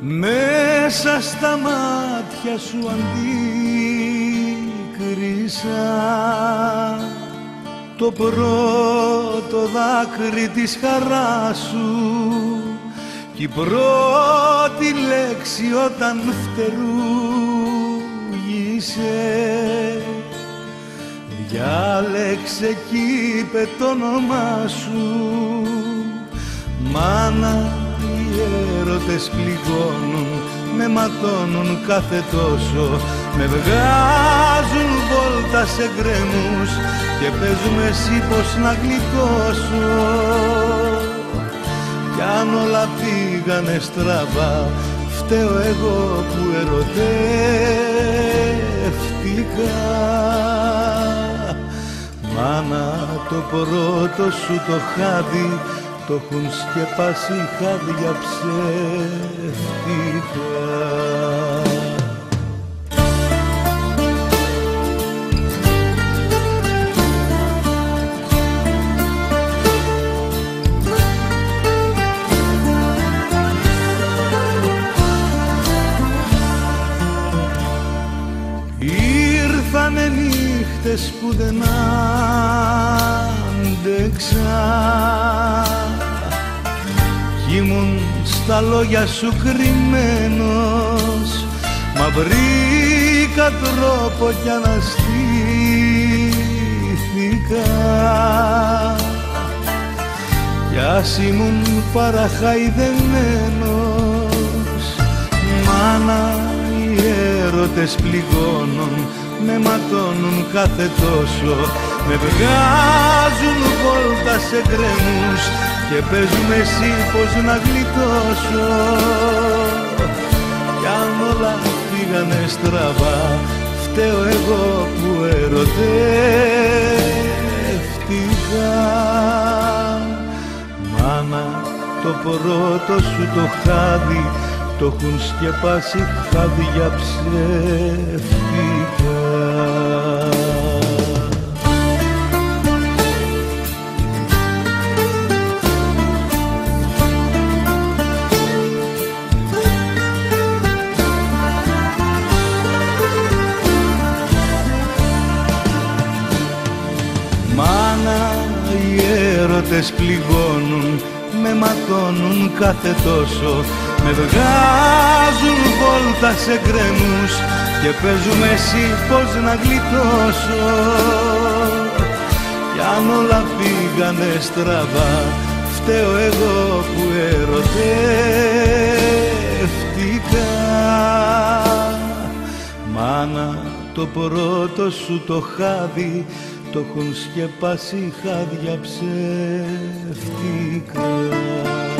Μέσα στα μάτια σου αντίκρισα το πρώτο δάκρυ της χαράς σου κι η πρώτη λέξη όταν φτερούγησε διάλεξε κι είπε το όνομά σου. Μάνα, οι έρωτες πληγώνουν, με ματώνουν κάθε τόσο, με βγάζουν βόλτα σε γκρεμούς και παίζουμε εσύ πως να γλιτώσω. Κι αν όλα πήγανε στραβά, φταίω εγώ που ερωτεύτηκα. Μάνα, το πρώτο σου το χάδι το έχουν σκεπάσει χάδια ψεύτικα. Ήρθανε νύχτες που δεν άντεξα κι ήμουν στα λόγια σου κρυμμένος, μα βρήκα τρόπο κι αναστήθηκα. Κι ας ήμουν παραχαϊδεμένος, μάνα, οι έρωτες πληγώνουν, με ματώνουν κάθε τόσο, με βγάζουν βόλτα σε γκρεμούς και παίζουμε εσύ πως να γλιτώσω. Κι αν όλα πήγανε στραβά, φταίω εγώ που ερωτεύτηκα. Μάνα, το πρώτο σου το χάδι το έχουν σκεπάσει χάδια ψεύτικα. Μάνα, οι έρωτες πληγώνουν, με ματώνουν κάθε τόσο, με βγάζουν βόλτα σε γκρεμούς και παίζουμε εσύ πως να γλιτώσω. Κι αν όλα πήγανε στραβά, φταίω εγώ που ερωτεύτηκα. Μάνα, το πρώτο σου το χάδι το έχουν σκεπάσει χάδια ψεύτικα.